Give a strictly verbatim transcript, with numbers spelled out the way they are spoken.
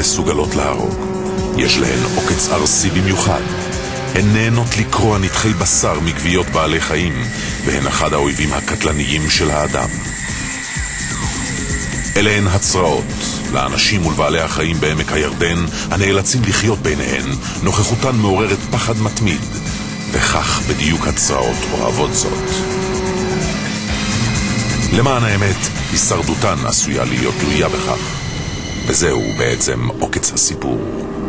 מסוגלות להרוג. יש להן עוקץ ארסי במיוחד. הן נהנות לקרוע נתחי בשר מגוויות בעלי חיים, והן אחד האויבים הקטלניים של האדם. אלה הן הצרעות, לאנשים ולבעלי החיים בעמק הירדן, הנאלצים לחיות ביניהן, נוכחותן מעוררת פחד מתמיד, וכך בדיוק הצרעות אוהבות זאת. למען האמת, הישרדותן עשויה להיות תלויה בכך. וזהו בעצם עוקץ הסיפור.